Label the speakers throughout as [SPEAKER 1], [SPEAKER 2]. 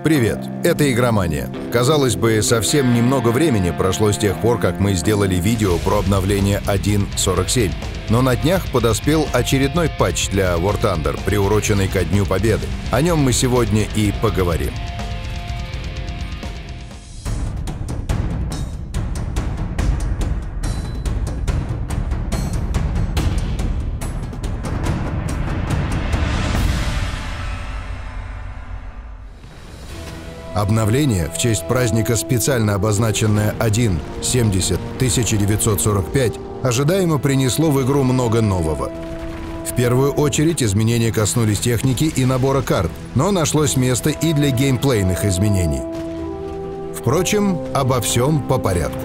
[SPEAKER 1] Привет, это Игромания. Казалось бы, совсем немного времени прошло с тех пор, как мы сделали видео про обновление 1.47. Но на днях подоспел очередной патч для War Thunder, приуроченный ко Дню Победы. О нем мы сегодня и поговорим. Обновление в честь праздника, специально обозначенное 1.70.1945, ожидаемо принесло в игру много нового. В первую очередь изменения коснулись техники и набора карт, но нашлось место и для геймплейных изменений. Впрочем, обо всем по порядку.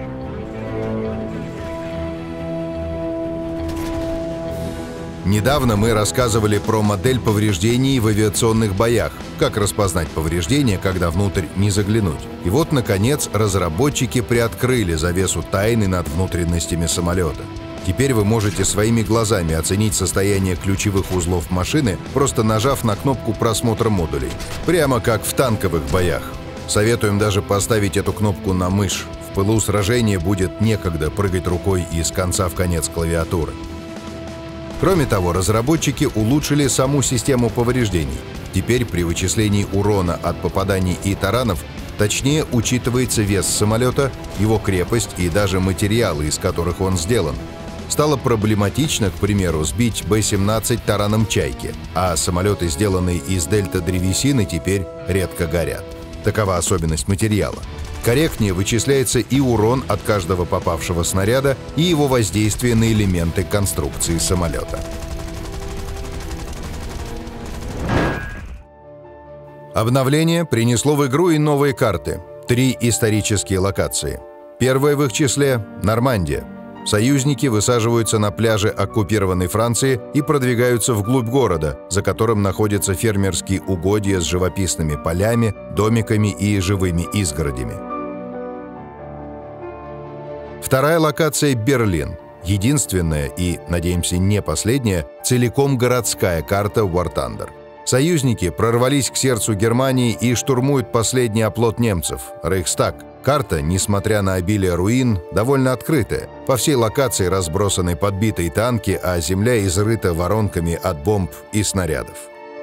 [SPEAKER 1] Недавно мы рассказывали про модель повреждений в авиационных боях, как распознать повреждения, когда внутрь не заглянуть. И вот, наконец, разработчики приоткрыли завесу тайны над внутренностями самолета. Теперь вы можете своими глазами оценить состояние ключевых узлов машины, просто нажав на кнопку просмотра модулей. Прямо как в танковых боях. Советуем даже поставить эту кнопку на мышь. В пылу сражения будет некогда прыгать рукой из конца в конец клавиатуры. Кроме того, разработчики улучшили саму систему повреждений. Теперь при вычислении урона от попаданий и таранов точнее учитывается вес самолета, его крепость и даже материалы, из которых он сделан. Стало проблематично, к примеру, сбить Б-17 тараном «Чайки», а самолеты, сделанные из дельта-древесины, теперь редко горят. Такова особенность материала. Корректнее вычисляется и урон от каждого попавшего снаряда, и его воздействие на элементы конструкции самолета. Обновление принесло в игру и новые карты. 3 исторические локации. Первая в их числе – Нормандия. Союзники высаживаются на пляже оккупированной Франции и продвигаются вглубь города, за которым находятся фермерские угодья с живописными полями, домиками и живыми изгородями. Вторая локация – Берлин. Единственная и, надеемся, не последняя, целиком городская карта War Thunder. Союзники прорвались к сердцу Германии и штурмуют последний оплот немцев – Рейхстаг. Карта, несмотря на обилие руин, довольно открытая. По всей локации разбросаны подбитые танки, а земля изрыта воронками от бомб и снарядов.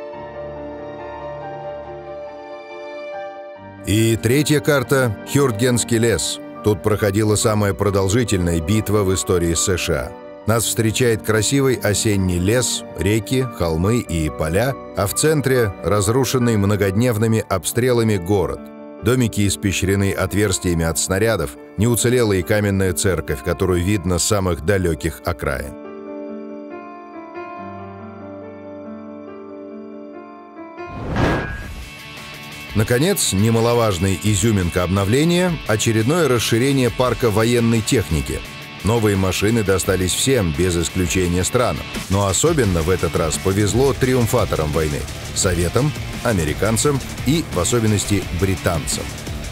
[SPEAKER 1] И третья карта – Хюртгенский лес. Тут проходила самая продолжительная битва в истории США. Нас встречает красивый осенний лес, реки, холмы и поля, а в центре – разрушенный многодневными обстрелами город. Домики испещрены отверстиями от снарядов, не уцелела и каменная церковь, которую видно с самых далеких окраин. Наконец, немаловажная изюминка обновления – очередное расширение парка военной техники. Новые машины достались всем, без исключения странам. Но особенно в этот раз повезло триумфаторам войны – Советам, американцам и, в особенности, британцам.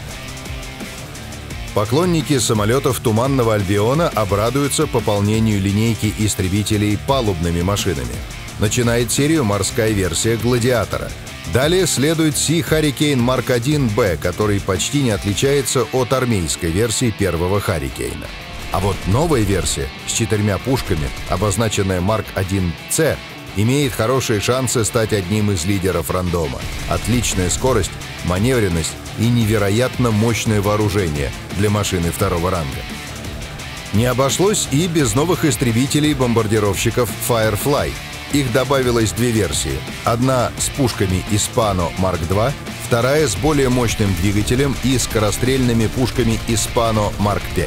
[SPEAKER 1] Поклонники самолетов Туманного Альбиона обрадуются пополнению линейки истребителей палубными машинами. Начинает серию морская версия «Гладиатора». Далее следует Sea Hurricane Mark 1B, который почти не отличается от армейской версии первого Hurricane. А вот новая версия с 4 пушками, обозначенная Mark 1C, имеет хорошие шансы стать одним из лидеров рандома. Отличная скорость, маневренность и невероятно мощное вооружение для машины второго ранга. Не обошлось и без новых истребителей-бомбардировщиков Firefly. Их добавилось 2 версии. Одна с пушками Hispano Mark II, вторая с более мощным двигателем и скорострельными пушками Hispano Mark V.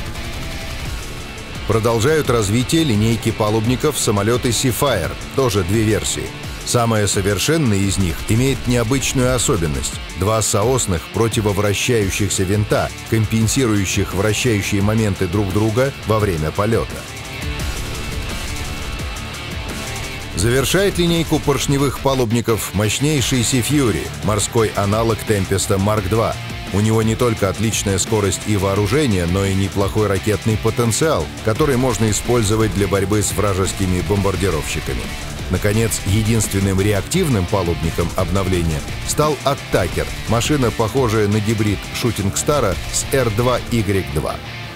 [SPEAKER 1] Продолжают развитие линейки палубников самолеты Seafire, тоже 2 версии. Самая совершенная из них имеет необычную особенность – 2 соосных противовращающихся винта, компенсирующих вращающие моменты друг друга во время полета. Завершает линейку поршневых палубников мощнейший Sea Fury, морской аналог Tempest Mark II. У него не только отличная скорость и вооружение, но и неплохой ракетный потенциал, который можно использовать для борьбы с вражескими бомбардировщиками. Наконец, единственным реактивным палубником обновления стал «Аттакер», машина, похожая на гибрид «Шутинг Стара» с R2Y2.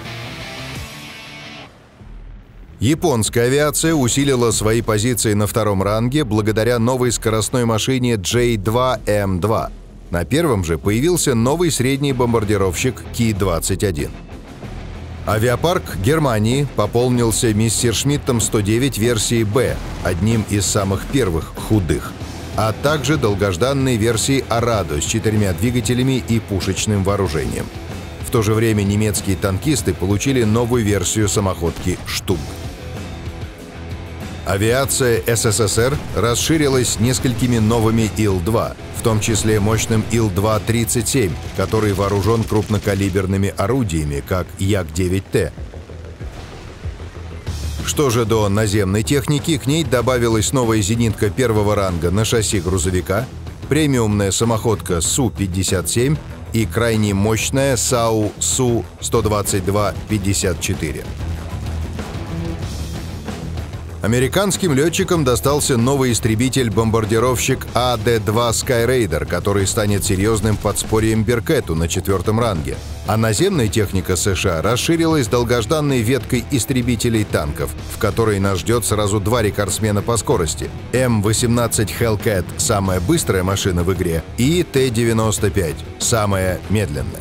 [SPEAKER 1] Японская авиация усилила свои позиции на втором ранге благодаря новой скоростной машине J2M2. На первом же появился новый средний бомбардировщик Ки-21. Авиапарк Германии пополнился Мессершмиттом 109 версии «Б», одним из самых первых худых, а также долгожданной версией «Арадо» с 4 двигателями и пушечным вооружением. В то же время немецкие танкисты получили новую версию самоходки «Штуг». Авиация СССР расширилась несколькими новыми Ил-2, в том числе мощным Ил-2-37, который вооружен крупнокалиберными орудиями, как Як-9Т. Что же до наземной техники, к ней добавилась новая зенитка первого ранга на шасси грузовика, премиумная самоходка Су-57 и крайне мощная САУ Су-122-54. Американским летчикам достался новый истребитель-бомбардировщик АД-2 Skyraider, который станет серьезным подспорьем Беркетту на 4-м ранге. А наземная техника США расширилась долгожданной веткой истребителей танков, в которой нас ждет сразу 2 рекордсмена по скорости – М-18 Hellcat – самая быстрая машина в игре, и Т-95 – самая медленная.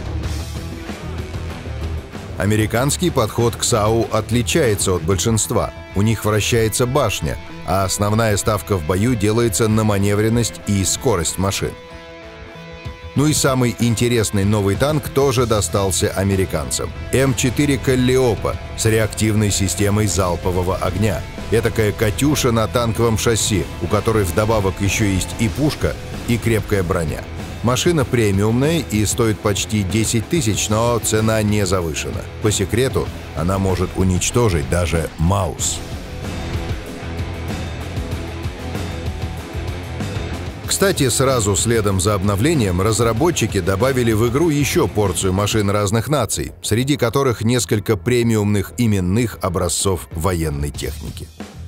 [SPEAKER 1] Американский подход к САУ отличается от большинства. У них вращается башня, а основная ставка в бою делается на маневренность и скорость машин. Ну и самый интересный новый танк тоже достался американцам. М4 Каллиопа с реактивной системой залпового огня. Этакая «Катюша» на танковом шасси, у которой вдобавок еще есть и пушка, и крепкая броня. Машина премиумная и стоит почти 10 тысяч, но цена не завышена. По секрету, она может уничтожить даже Маус. Кстати, сразу следом за обновлением разработчики добавили в игру еще порцию машин разных наций, среди которых несколько премиумных именных образцов военной техники.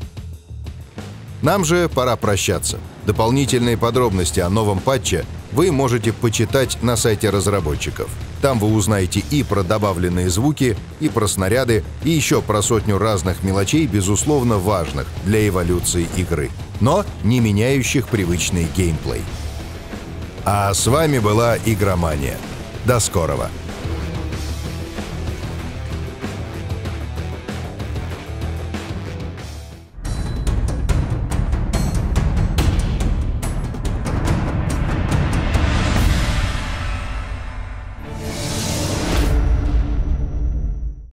[SPEAKER 1] Нам же пора прощаться. Дополнительные подробности о новом патче вы можете почитать на сайте разработчиков. Там вы узнаете и про добавленные звуки, и про снаряды, и еще про сотню разных мелочей, безусловно важных для эволюции игры, но не меняющих привычный геймплей. А с вами была Игромания. До скорого!